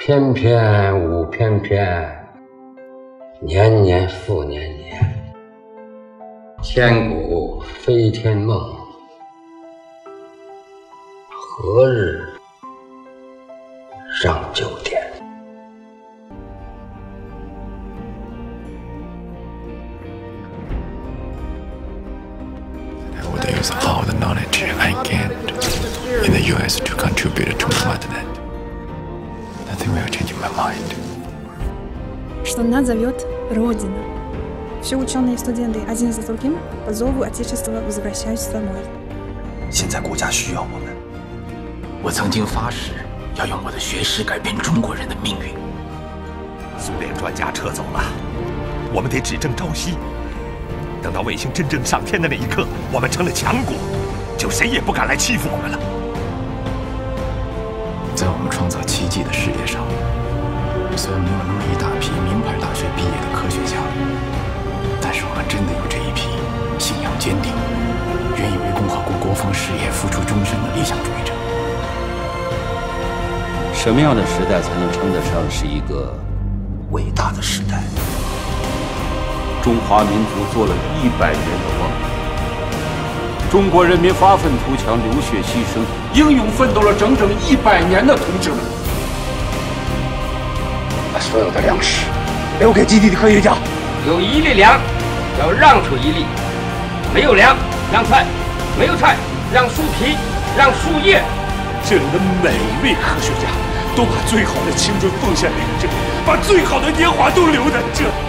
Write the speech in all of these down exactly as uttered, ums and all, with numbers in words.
偏偏无偏偏，年年复年年。千古飞天梦，何日上九天 ？I would use all the knowledge I can in the U S to contribute to my motherland. Nothing will change my mind. Что нас зовет Родина. Все ученые и студенты один за другим по зову Отечества возвращаются домой. 现在国家需要我们。 我曾经发誓要用我的学识改变中国人的命运。 苏联专家撤走了，我们得只争朝夕。等到卫星真正上天的那一刻，我们成了强国，就谁也不敢来欺负我们了。 在我们创造奇迹的事业上，虽然没有那么一大批名牌大学毕业的科学家，但是我们真的有这一批信仰坚定、愿意为共和国国防事业付出终身的理想主义者。 什么样的时代才能称得上是一个伟大的时代？ 中华民族做了一百年的梦，中国人民发愤图强、流血牺牲、英勇奋斗了整整一百年的同志们， 把所有的粮食留给基地的科学家。 有一粒粮，要让出一粒；没有粮，让菜；没有菜，让树皮，让树叶。 这里的每一位科学家都把最好的青春奉献给了这里，把最好的年华都留在这里。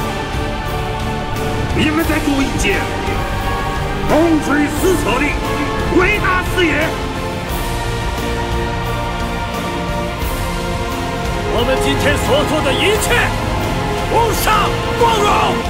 你们在做一件风吹四侧的伟大事业。我们今天所做的一切，无上光荣。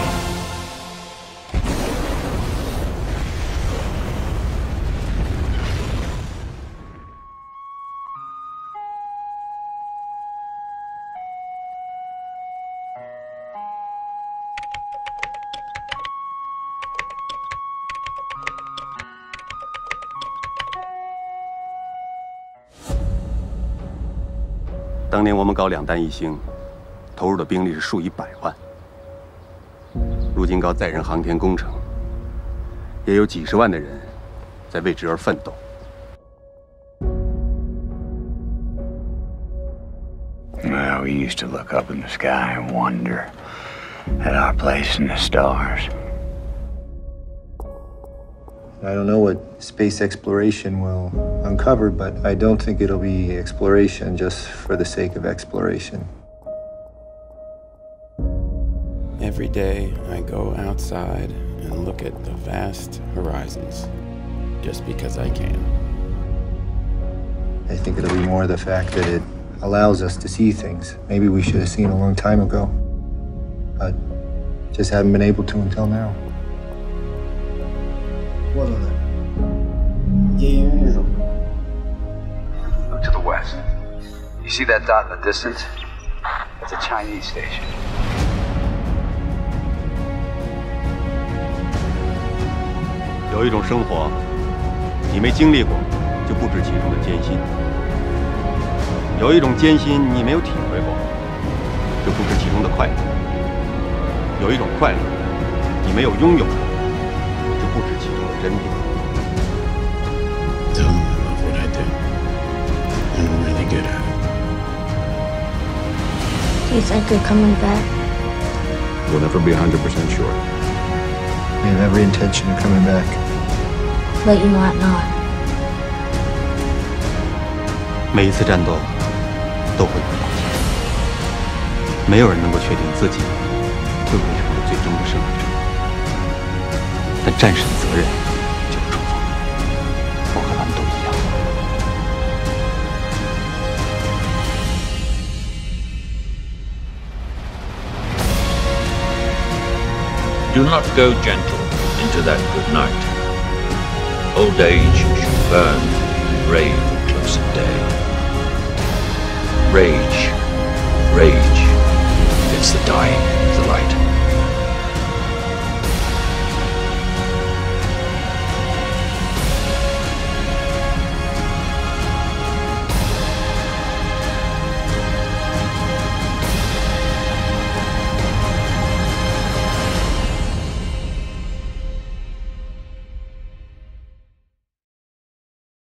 当年我们搞两弹一星，投入的兵力是数以百万。如今搞载人航天工程，也有几十万的人在为之而奋斗。 Well, we used to look up in the sky and wonder at our place in the stars. I don't know what space exploration will uncover, but I don't think it'll be exploration just for the sake of exploration. Every day I go outside and look at the vast horizons, just because I can. I think it'll be more the fact that it allows us to see things maybe we should have seen a long time ago, but just haven't been able to until now. What are they? Look to the west. You see that dot in the distance? That's a Chinese station. 有一种生活，你没经历过，就不知其中的艰辛；有一种艰辛，你没有体会过，就不知其中的快乐；有一种快乐，你没有拥有过，就不知其中的珍贵。 Tell them I love what I do, and I'm really good at it. Do you think they're coming back? We'll never be one hundred percent sure. We have every intention of coming back. But you might not. 每一次战斗都会有风险，没有人能够确定自己会不会成为最终的胜利者。但战士的责任就是冲锋，我和他们都一样。 Do not go gentle into that good night. Old age should burn and brave the close of day. Rage, rage, it's the dying.